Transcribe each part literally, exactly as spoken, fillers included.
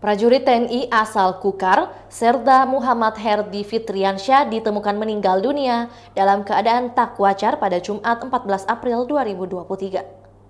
Prajurit T N I asal Kukar, Serda Muhammad Herdi Fitriansyah ditemukan meninggal dunia dalam keadaan tak wajar pada Jumat empat belas April dua ribu dua puluh tiga.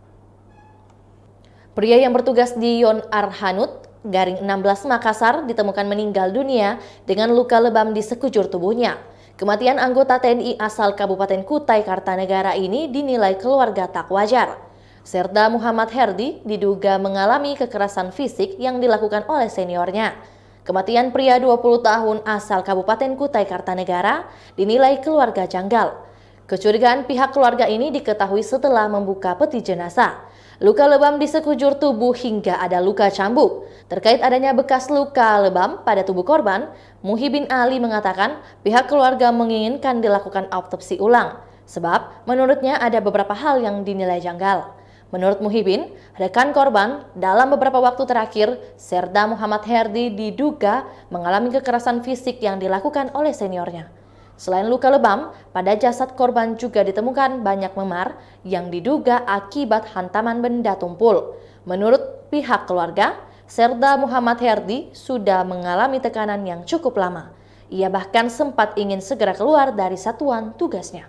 Pria yang bertugas di Yon Arhanut, Garing enam belas Makassar ditemukan meninggal dunia dengan luka lebam di sekujur tubuhnya. Kematian anggota T N I asal Kabupaten Kutai Kartanegara ini dinilai keluarga tak wajar. Serda Muhammad Herdi diduga mengalami kekerasan fisik yang dilakukan oleh seniornya. Kematian pria dua puluh tahun asal Kabupaten Kutai Kartanegara dinilai keluarga janggal. Kecurigaan pihak keluarga ini diketahui setelah membuka peti jenazah. Luka lebam di sekujur tubuh hingga ada luka cambuk. Terkait adanya bekas luka lebam pada tubuh korban, Muhibin Ali mengatakan pihak keluarga menginginkan dilakukan autopsi ulang. Sebab menurutnya ada beberapa hal yang dinilai janggal. Menurut Muhibin, rekan korban dalam beberapa waktu terakhir, Serda Muhammad Herdi diduga mengalami kekerasan fisik yang dilakukan oleh seniornya. Selain luka lebam, pada jasad korban juga ditemukan banyak memar yang diduga akibat hantaman benda tumpul. Menurut pihak keluarga, Serda Muhammad Herdi sudah mengalami tekanan yang cukup lama. Ia bahkan sempat ingin segera keluar dari satuan tugasnya.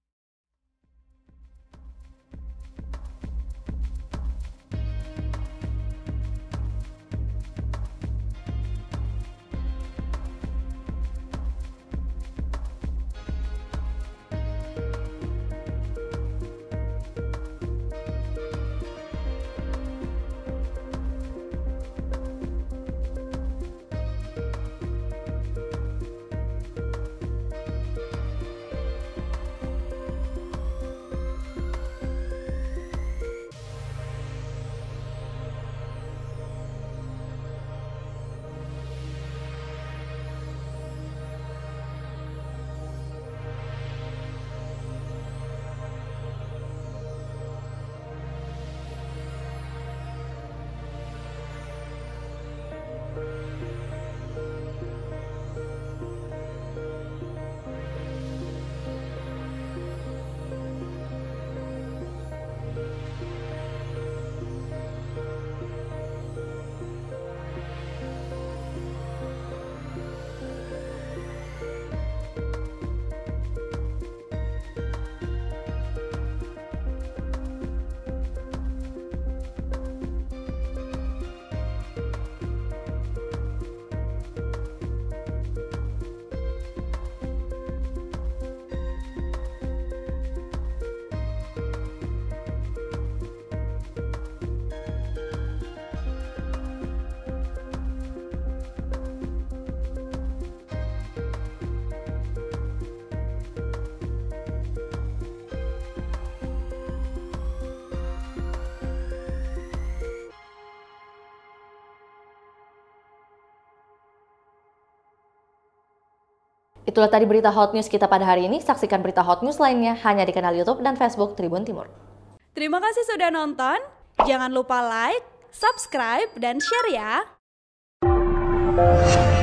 Itulah tadi berita hot news kita pada hari ini. Saksikan berita hot news lainnya hanya di kanal YouTube dan Facebook Tribun Timur. Terima kasih sudah nonton. Jangan lupa like, subscribe, dan share ya.